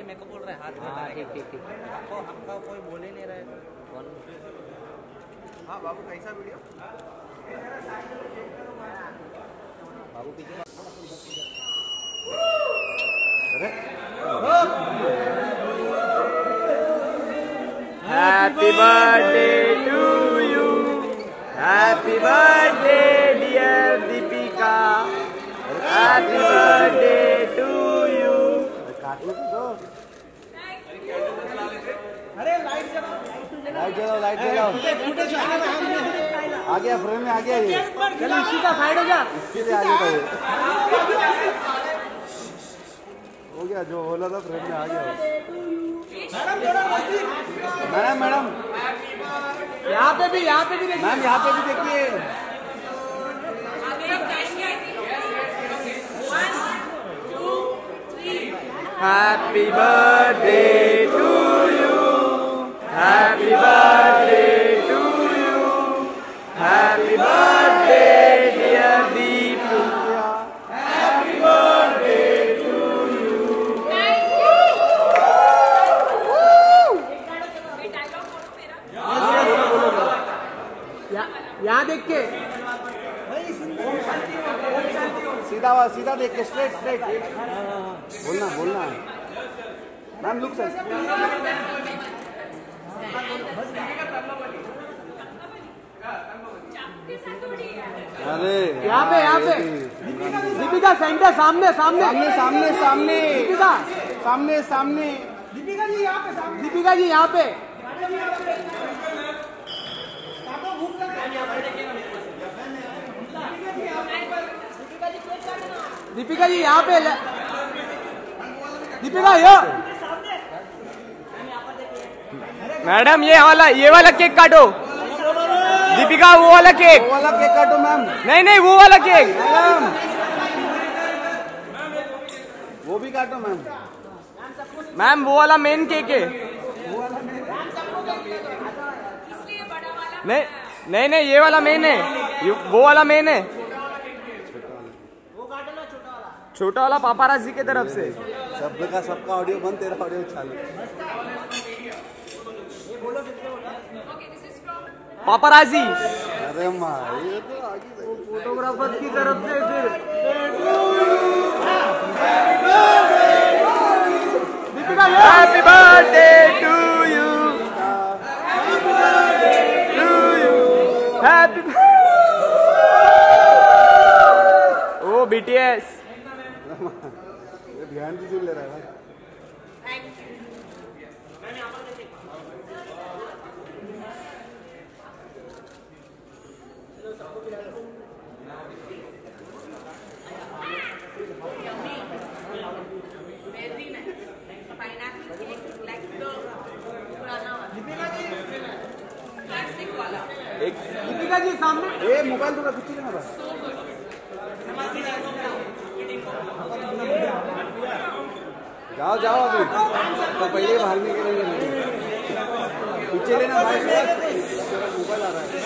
मेरे को बोल रहा है हाथ में। हाँ ठीक ठीक ठीक। आपका कोई बोल ही नहीं रहा है। कौन? हाँ बाबू कैसा वीडियो? बाबू पीछे। Happy birthday to you. Happy birthday dear Deepika. Happy birthday to you. अरे लाइट जलाओ। लाइट जलाओ। आ गया फ्रेम में आ गया ये। चलो इसी का साइड हो जा। इसके लिए आ गया हो गया जो बोला था फ्रेम में आ गया। मैडम यहाँ पे भी देखिए मैम, यहाँ पे भी देखिए। Happy birthday to you, happy birthday to you, happy birthday dear Deepu, happy birthday to you. यहाँ देख के सीधा देख के स्ट्रेट बोलना मैम लुक सर। अरे यहाँ पे दीपिका सेंटर सामने दीपिका सामने दीपिका जी यहाँ पे दीपिका जी यहाँ पे दीपिका मैडम ये वाला केक काटो। दीपिका वो वाला केक काटो मैम। नहीं वो वाला केक मैम, वो भी काटो मैम वो वाला मेन केक है। नहीं ये वाला मेन है, वो वाला मेन है। छोटा वाला पापाराजी की तरफ से। सबका ऑडियो बंद, तेरा ऑडियो चालू। पापाराजी। अरे माँ ये तो आगे फोटोग्राफर की तरफ से फिर happy birthday to you, happy ओ BTS ध्यान से ले रहा है। दीपिका जी सामने मोबाइल थोड़ा पीछे लेना बस। जाओ अभी तो पहले बाहर निकलेंगे। पीछे लेना भाई, मोबाइल आ रहा है।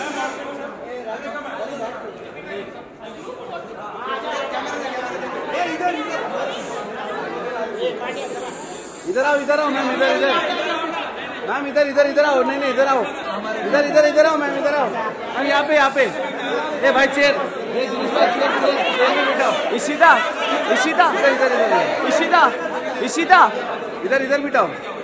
इधर आओ मैम, मैम इधर आओ। नहीं इधर आओ, इधर आओ मैम, इधर आओ मैम। यहाँ पे ए भाई चेयर इशिता इधर बिठाओ।